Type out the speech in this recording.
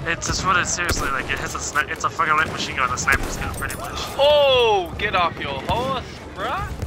It's just what it's seriously like. It has a it's a fucking light machine gun, a sniper's gun, pretty much. Oh, get off your horse, bruh.